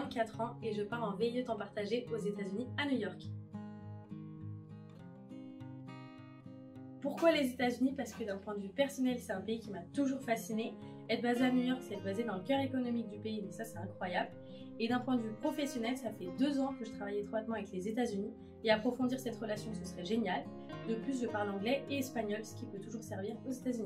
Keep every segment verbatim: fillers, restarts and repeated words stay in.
vingt-quatre ans et je pars en V I E temps partagé aux États-Unis à New York. Pourquoi les États-Unis? Parce que d'un point de vue personnel, c'est un pays qui m'a toujours fascinée. Être basé à New York, c'est être basé dans le cœur économique du pays, mais ça c'est incroyable. Et d'un point de vue professionnel, ça fait deux ans que je travaille étroitement avec les États-Unis et approfondir cette relation, ce serait génial. De plus, je parle anglais et espagnol, ce qui peut toujours servir aux États-Unis.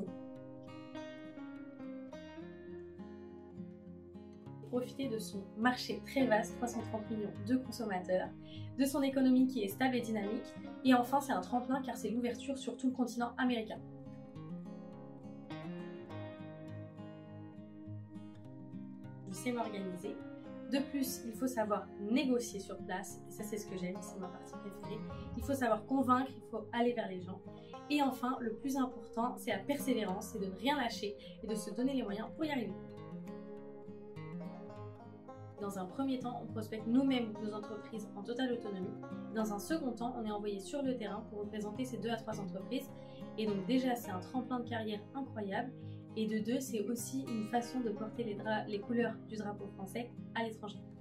Profiter de son marché très vaste, trois cent trente millions de consommateurs, de son économie qui est stable et dynamique, et enfin c'est un tremplin car c'est l'ouverture sur tout le continent américain. Je sais m'organiser. De plus, il faut savoir négocier sur place, et ça c'est ce que j'aime, c'est ma partie préférée. Il faut savoir convaincre, il faut aller vers les gens. Et enfin, le plus important, c'est la persévérance, c'est de ne rien lâcher et de se donner les moyens pour y arriver. Dans un premier temps, on prospecte nous-mêmes nos entreprises en totale autonomie. Dans un second temps, on est envoyé sur le terrain pour représenter ces deux à trois entreprises. Et donc déjà, c'est un tremplin de carrière incroyable. Et de deux, c'est aussi une façon de porter les, les couleurs du drapeau français à l'étranger.